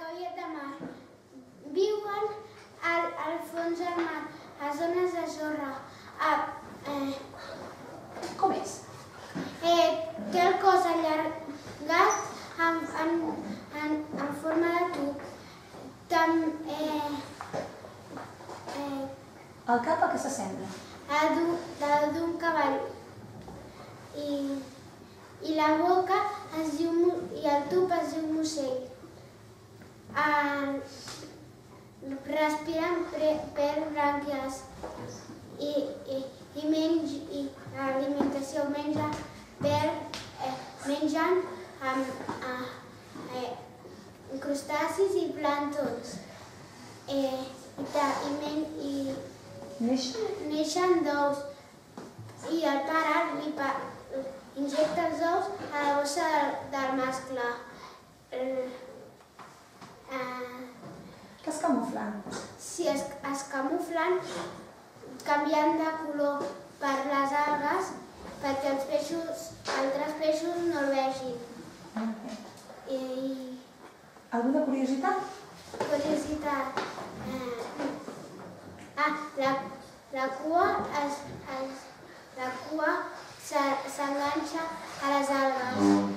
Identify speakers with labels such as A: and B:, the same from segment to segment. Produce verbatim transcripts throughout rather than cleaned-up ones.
A: cavallet de mar. Viuen al, al fons del mar, a zones de sorra. Ah, eh,
B: Com és?
A: eh, té el cos allargat en, en, en, en forma de tub. Tam, eh, eh,
B: El cap a què s'assembla?
A: d'un cavall. I, i la boca es diu, i el tub es diu musell. Eh, respiren per brànquies i, i, i, menj, i l'alimentació menja per, eh, mengen amb eh, eh, crustacis i plànctons. Eh, i, ta, i, men, i
B: Neixen?
A: neixen d'ous i el pare li pa, injecta els ous a la bossa del, del mascle. Eh, eh,
B: Que es camuflen?
A: si es, es camuflen canviant de color per les algues perquè els peixos, altres peixos no el vegin.
B: Okay.
A: I,
B: Alguna curiositat?
A: curiositat. Eh, ah, la, la cua es, es, la cua s'enganxa a les algues.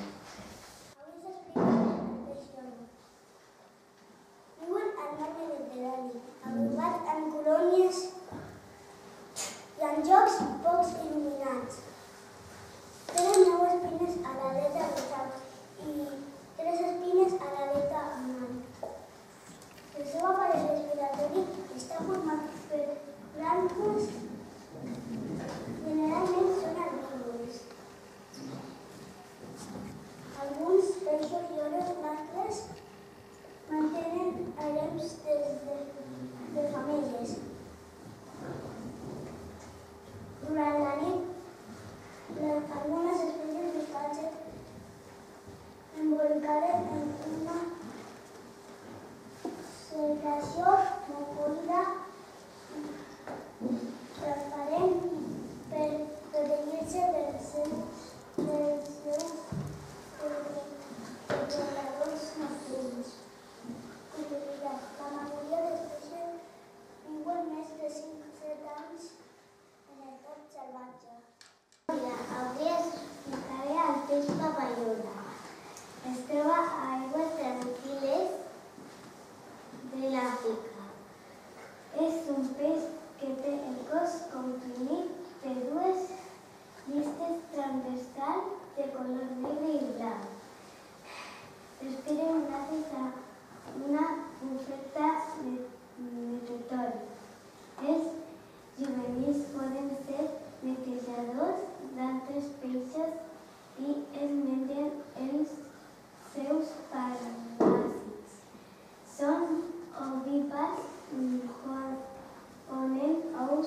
C: Viuen al mar Mediterrani, agrupats en colònies i en llocs poc il·luminats. Tenen nou espines a l'aleta dorsal i tres espines a l'aleta anal. El seu aparell respiratori està format per plànctons, generalment són herbívors. Alguns peixos lloros mascles mantenen harems des de, de femelles. Durant la nit, les, algunes espècies d'ostatges embolcades en una secreció mucosa transparent per protegir-se dels seus, dels seus depredadors nocturns. Curiositat. La majoria d'espècies viuen més de cinc a set anys en estat salvatge. Avui es explicaré el peix papallona. Es troba a aigües tranquil·les de l'Àfrica. És un peix que té el cos comprimit per dues llistes transversals de color negre i blanc. Respiren gràcies a una bufeta nutritori. Els juvenils poden ser netejadors d'altres peixos i es mengen els seus paràsits. Són ovípars, ponen ous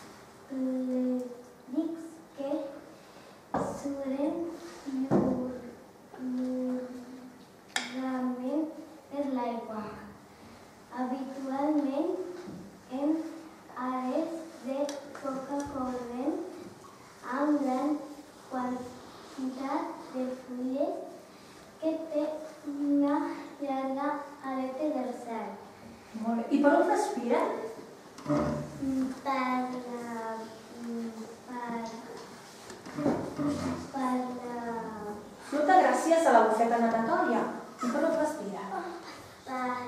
C: clèdics que suren llurament per l'aigua, habitualment en àrees de poca corrent amb gran quantitat de fulles que té una llarga aleta dorsal.
B: Molt bé. I per on respiren?
C: Per la... per... per la...
B: Flota gràcies a la bufeta natatòria. I per on respira?
C: per la...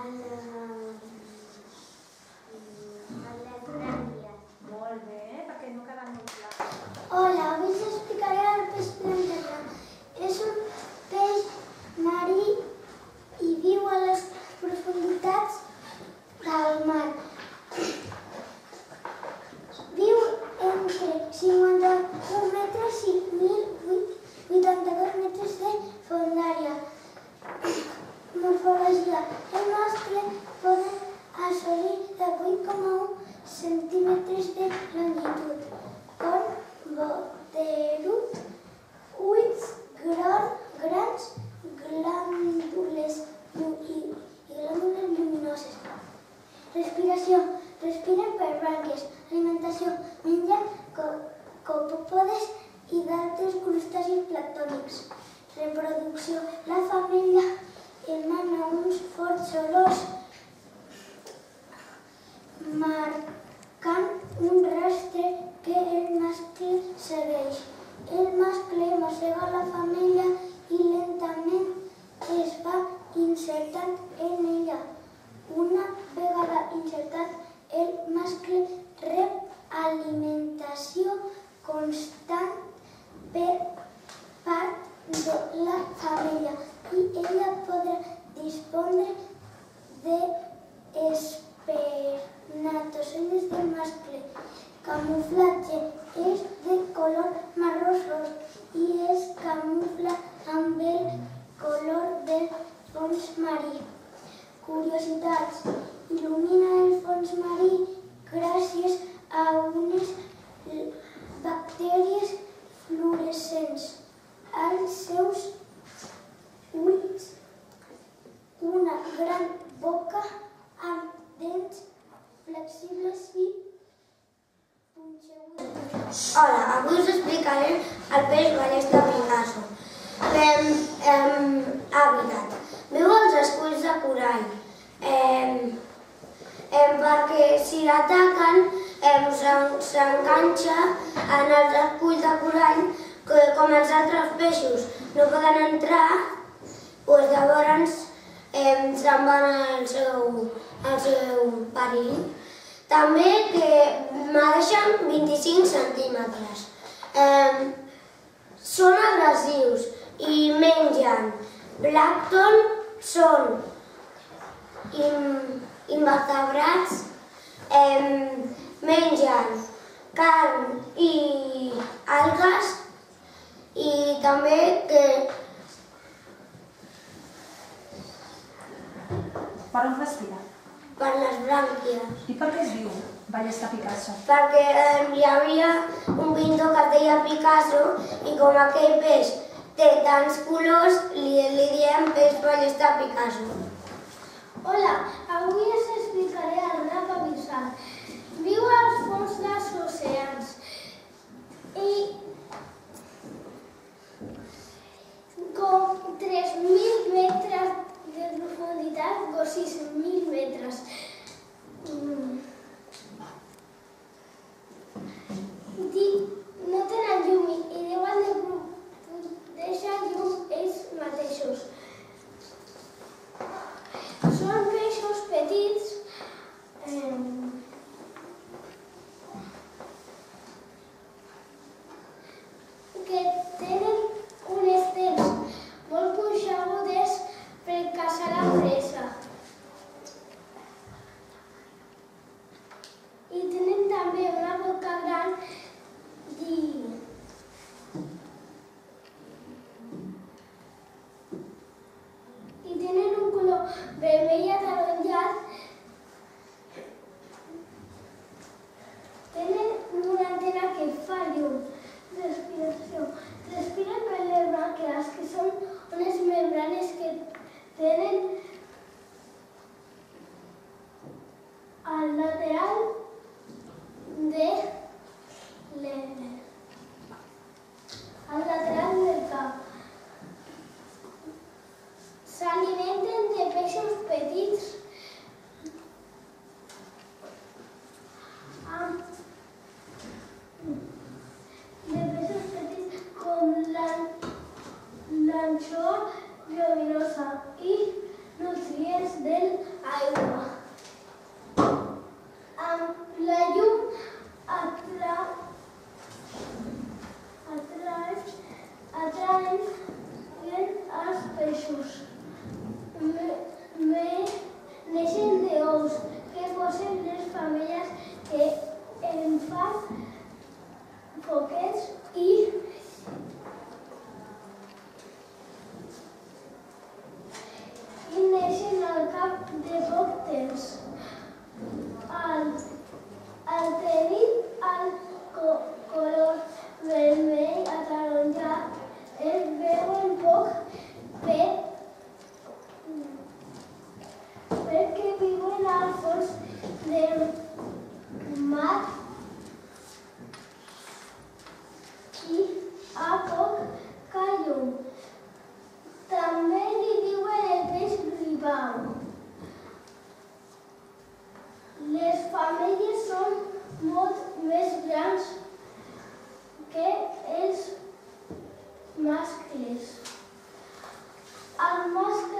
C: per les brànquies.
B: Molt bé, perquè no queda molt clar.
C: Hola, avui us explicaré el peix plantarà. És un peix marí i viu a les profunditats del mar. Viu entre cinquanta-un metres i mil vuitanta-dos metres de fondària. Morfologia. El mascle poden assolir de vuit coma u centímetres de longitud, corn boterut, ulls grans, glàndules i glàndules lluminoses. Respiració. Respiren per brànquies. Alimentació. Mengen copèpodes i d'altres crustacis planctònics. Reproducció. La femella emana uns forts olors marcant un rastre que el mascle segueix. El mascle mossega la femella i lentament es va insertant en ella. Una vegada insertat, el mascle rep alimentació constant per part de la femella i ella podrà dispondre d'espermatozoides del mascle. Camuflatge: és de color marró fosc i es camufla amb el color del fons marí. Curiositats: il·lumina el fons marí gràcies a unes bactèries fluorescents. Els seus ulls, una gran boca amb dents flexibles i punxegudes.
D: Hola, avui us explicarem el peix ballesta picasso. Hàbitat: viu als esculls de corall, perquè si l'ataquen s'enganxa en els esculls de corall, com els altres peixos no poden entrar, llavors se'n van al seu perill. També que medeixen vint-i-cinc centímetres. Són agressius i mengen plàncton, són invertebrats, mengen carn i algues i també que...
B: Per on respira?
D: Per les brànquies.
B: I per què es diu ballesta picasso?
D: Perquè hi havia un pintor que es deia Picasso i com aquell peix té tants colors, li diem peix ballesta picasso.
C: Hola, avui us explicaré el rap abissal. Viu als fons dels oceans i com tres mil metres de profunditat o sis mil metres. No tenen llum i deuen de deixar llum ells mateixos. Són peixos petits és? El mascle